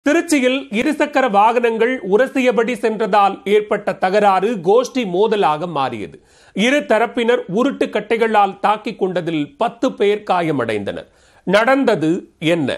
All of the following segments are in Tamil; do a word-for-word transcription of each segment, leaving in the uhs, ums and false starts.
திருச்சியில் இருசக்கர வாகனங்கள் உரசியபடி சென்றதால் ஏற்பட்ட தகராறு கோஷ்டி மோதலாக மாறியது. இரு தரப்பினர் உருட்டு கட்டைகளால் தாக்கிக் கொண்டதில் பத்து பேர் காயமடைந்தனர். நடந்தது என்ன?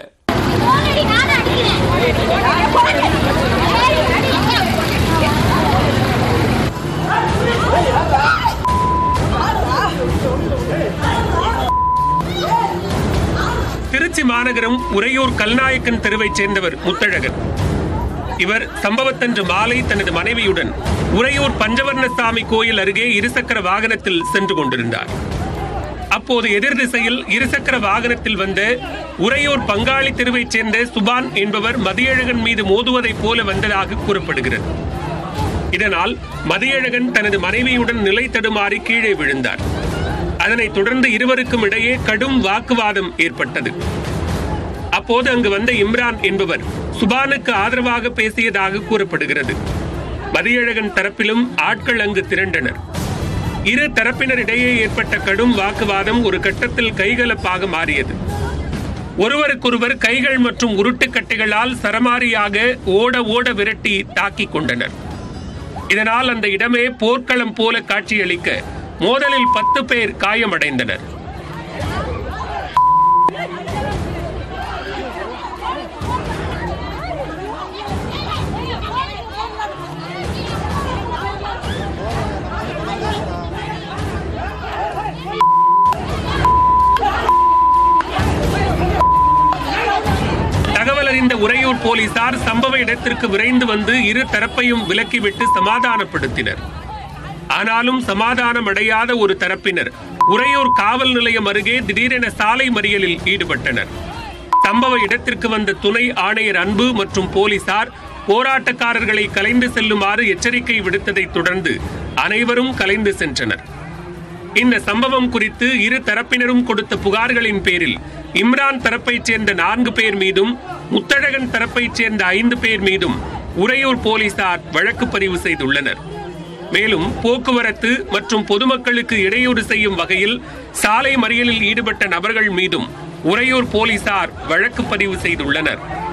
திருச்சி மாநகரம் உறையூர் கல்நாயக்கன் தெருவைச் சேர்ந்தவர் முத்தழகன். இவர் சம்பவத்தன்று மாலை தனது மனைவியுடன் உறையூர் பஞ்சவர்ணசாமி கோயில் அருகே இருசக்கர வாகனத்தில் சென்று கொண்டிருந்தார். அப்போது எதிர் திசையில் இருசக்கர வாகனத்தில் வந்த உறையூர் பங்காளி தெருவைச் சேர்ந்த சுபான் என்பவர் மதியழகன் மீது மோதுவதைப் போல வந்ததாக கூறப்படுகிறது. இதனால் மதியழகன் தனது மனைவியுடன் நிலை தடுமாறி கீழே விழுந்தார். அதனைத் தொடர்ந்து இருவருக்கும் இடையே கடும் வாக்குவாதம் ஏற்பட்டது. அப்போது அங்கு வந்த இம்ரான் என்பவர் சுபானுக்கு ஆதரவாக பேசியதாக கூறப்படுகிறது. மதியழகன் தரப்பிலும் ஆட்கள் அங்கு திரண்டனர். இரு தரப்பினரிடையே ஏற்பட்ட கடும் வாக்குவாதம் ஒரு கட்டத்தில் கைகலப்பாக மாறியது. ஒருவருக்கொருவர் கைகள் மற்றும் உருட்டுக்கட்டைகளால் சரமாரியாக ஓட ஓட விரட்டி தாக்கிக் கொண்டனர். இதனால் அந்த இடமே போர்க்களம் போல காட்சியளிக்க மோதலில் பத்து பேர் காயமடைந்தனர். தகவல் அறிந்த உறையூர் போலீசார் சம்பவ இடத்திற்கு விரைந்து வந்து இரு தரப்பையும் விலக்கிவிட்டு சமாதானப்படுத்தினர். ஆனாலும் சமாதானம் அடையாத ஒரு தரப்பினர் உறையூர் காவல் நிலையம் அருகே திடீரென சாலை மறியலில் ஈடுபட்டனர். சம்பவ இடத்திற்கு வந்த துணை ஆணையர் அன்பு மற்றும் போலீசார் போராட்டக்காரர்களை கலைந்து செல்லுமாறு எச்சரிக்கை விடுத்ததைத் தொடர்ந்து அனைவரும் கலைந்து சென்றனர். இந்த சம்பவம் குறித்து இரு தரப்பினரும் கொடுத்த புகார்களின் பேரில் இம்ரான் தரப்பைச் சேர்ந்த நான்கு பேர் மீதும் முத்தழகன் தரப்பைச் சேர்ந்த ஐந்து பேர் மீதும் உறையூர் போலீசார் வழக்கு பதிவு செய்துள்ளனர். மேலும் போக்குவரத்து மற்றும் பொதுமக்களுக்கு இடையூறு செய்யும் வகையில் சாலை மறியலில் ஈடுபட்ட நபர்கள் மீதும் உறையூர் போலீசார் வழக்கு பதிவு செய்துள்ளனர்.